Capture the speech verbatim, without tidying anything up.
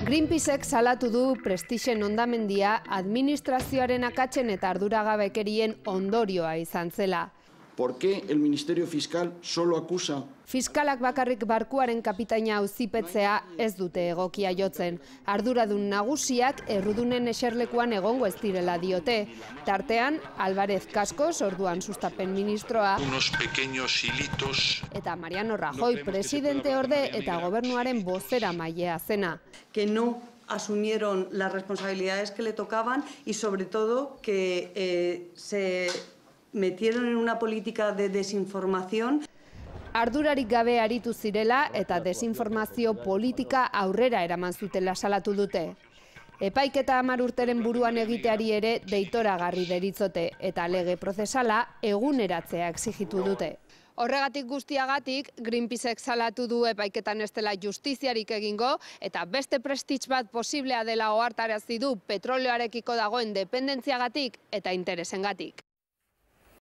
Greenpeacek salatu du Prestigen hondamendia administrazioaren akatsen eta arduragabekerien ondorioa izan zela. ¿Por qué el Ministerio Fiscal solo acusa? Fiskalak bakarrik barkuaren kapitaina auzipetzea ez dute egokia jotzen. Arduradun nagusiak errudunen eserlekuan egongo ez direla diote. Tartean, Álvarez Cascos, orduan sustapen ministroa, unos pequeños hilitos, eta Mariano Rajoy, presidente orde eta gobernuaren bozera mailea zena. Que no asumieron las responsabilidades que le tocaban y sobre todo que eh, se metieron en una política de desinformación. Ardurarik gabe aritu zirela eta desinformazio politika aurrera eraman zutela salatu dute. Epaiketa hamar urteren buruan egiteari ere deitoragarri deritzote eta lege prozesala eguneratzea exigitu dute. Horregatik guztiagatik, Greenpeacek salatu du epaiketan ez dela justiziarik egingo eta beste Prestige bat posiblea dela ohartarazi du petroleoarekiko dagoen dependentziagatik eta interesengatik.